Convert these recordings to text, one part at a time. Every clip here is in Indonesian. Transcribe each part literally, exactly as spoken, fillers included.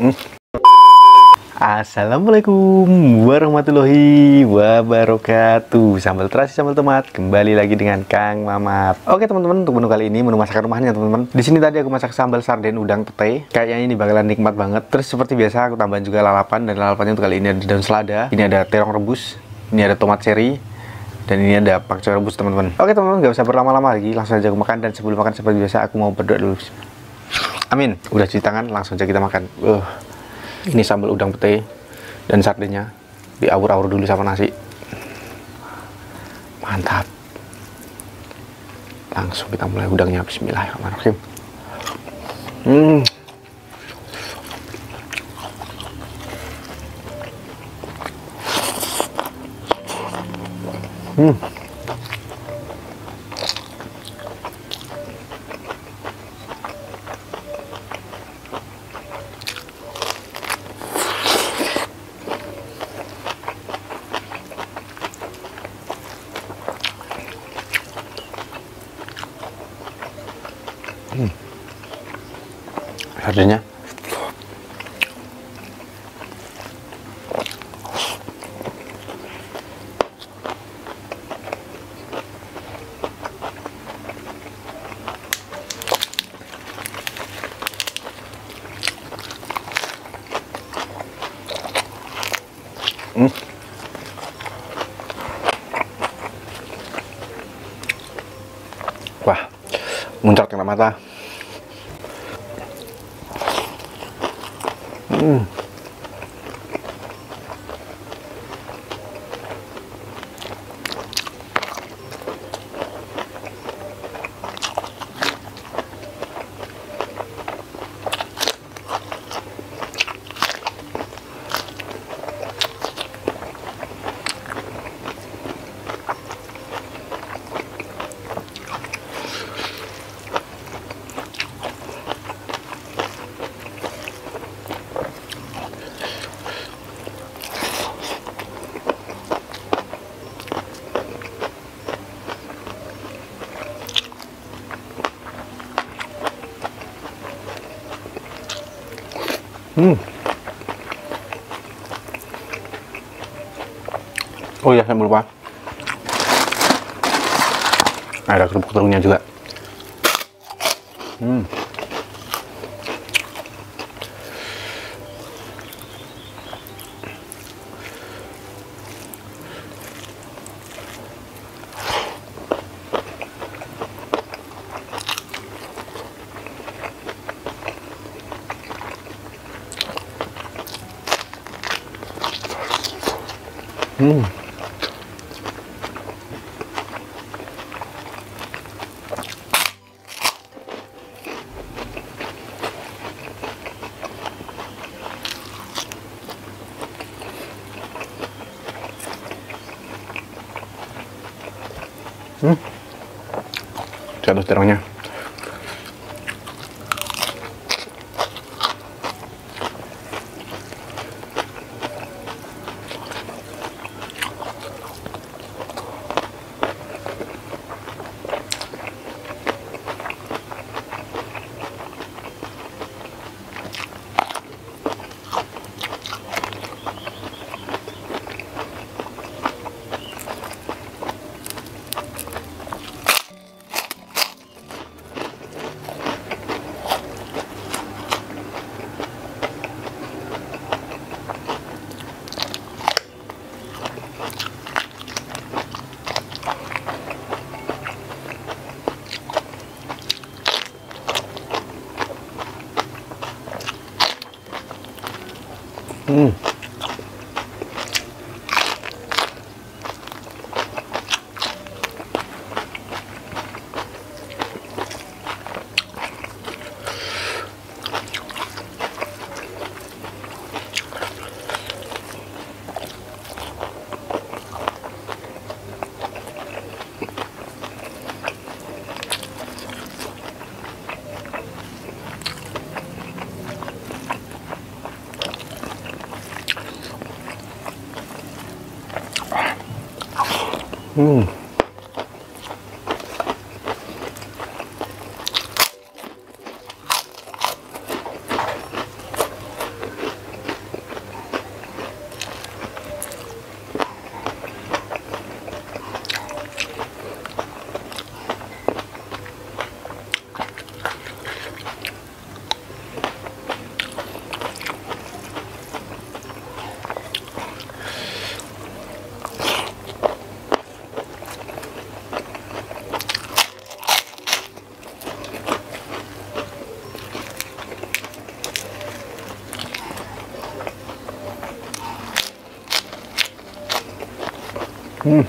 Hmm. Assalamualaikum warahmatullahi wabarakatuh. Sambal terasi, sambal tomat, kembali lagi dengan Kang Mamat. Oke teman-teman, untuk menu kali ini menu masakan rumahnya teman-teman. Di sini tadi aku masak sambal sarden udang pete. Kayaknya ini bakalan nikmat banget. Terus seperti biasa aku tambahin juga lalapan, dan lalapannya untuk kali ini ada daun selada, ini ada terong rebus, ini ada tomat cherry, dan ini ada pakcoy rebus teman-teman. Oke teman-teman, gak usah berlama-lama lagi, langsung aja aku makan. Dan sebelum makan seperti biasa aku mau berdoa dulu. Amin. Udah cuci tangan, langsung aja kita makan. Uh. Ini sambal udang pete dan sardennya diawur-awur dulu sama nasi. Mantap. Langsung kita mulai udangnya. Bismillahirrahmanirrahim. Hmm. Hmm. Hmm. Sardennya hmm. Wah, muncrat kena mata. Hmm. Hmm. Oh iya, saya lupa. Ada kerupuk terungnya juga. Hmm. Hmm. Hmm. Jatuh terongnya. Hmm. Hmm. Hmm.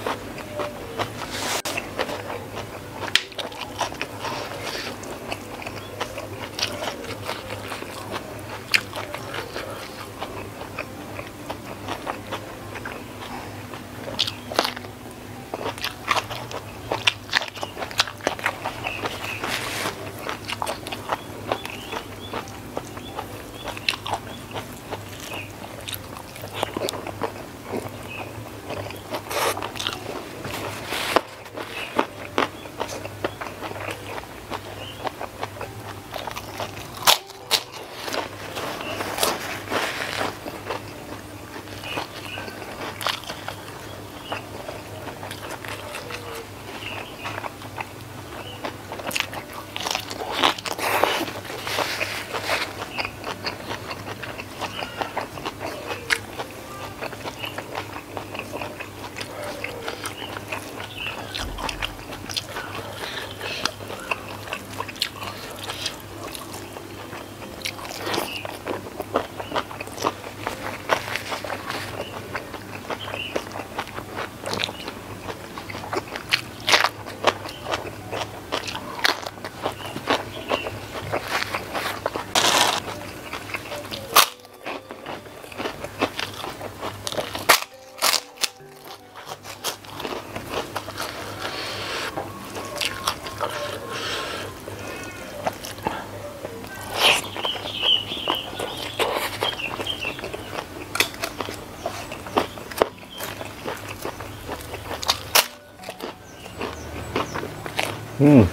Hmm.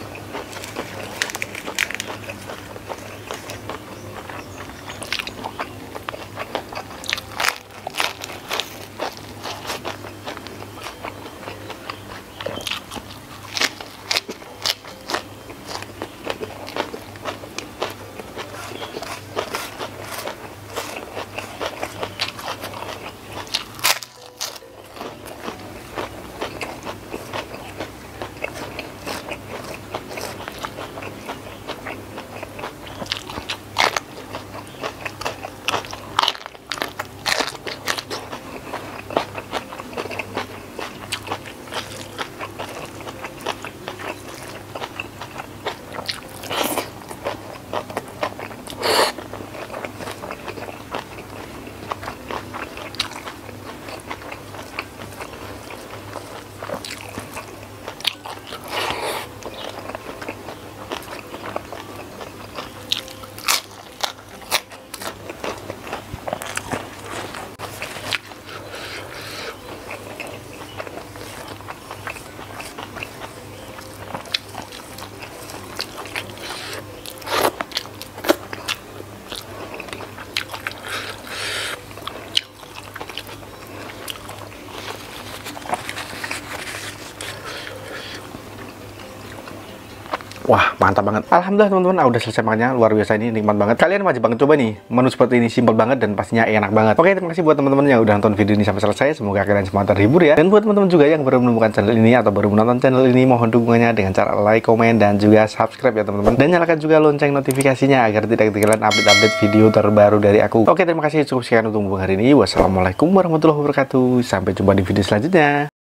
Wah, mantap banget. Alhamdulillah teman-teman, ah, udah selesai makannya. Luar biasa, ini nikmat banget. Kalian wajib banget coba nih. Menu seperti ini simpel banget dan pastinya enak banget. Oke, terima kasih buat teman-teman yang udah nonton video ini sampai selesai. Semoga kalian semua terhibur ya. Dan buat teman-teman juga yang baru menemukan channel ini atau baru menonton channel ini, mohon dukungannya dengan cara like, komen, dan juga subscribe ya teman-teman. Dan nyalakan juga lonceng notifikasinya agar tidak ketinggalan update-update video terbaru dari aku. Oke, terima kasih. Cukup sekian untuk hari ini. Wassalamualaikum warahmatullahi wabarakatuh. Sampai jumpa di video selanjutnya.